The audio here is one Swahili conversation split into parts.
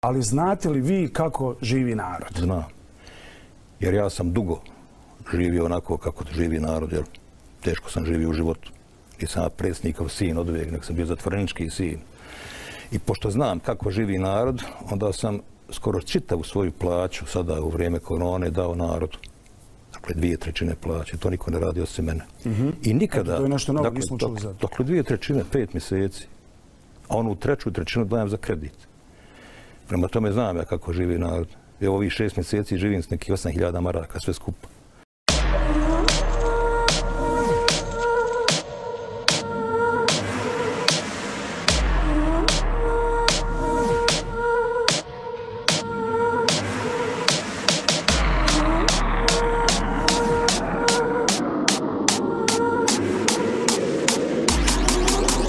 Ali znate li vi kako živi narod? Znam. Jer ja sam dugo živio onako kako živi narod, jer teško sam živio u životu. Nisam predsjednikov sin od uvijek, nego sam bio zatvorenički sin. I pošto znam kako živi narod, onda sam skoro čitavu svoju plaću sada u vrijeme korone dao narodu. Dakle, 2/3 plaće. To niko ne radi osim mene. I nikada... To je nešto novo, nismo čuli za to. Dakle, 2/3, 5 mjeseci. A onu 1/3 dajem za kredit. Prema tome znam ja kako živi narod. Evo ovih 6 mjeseci živim s nekih 8.000 maraka, sve skupa.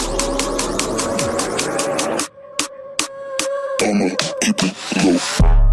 I'ma keep it low.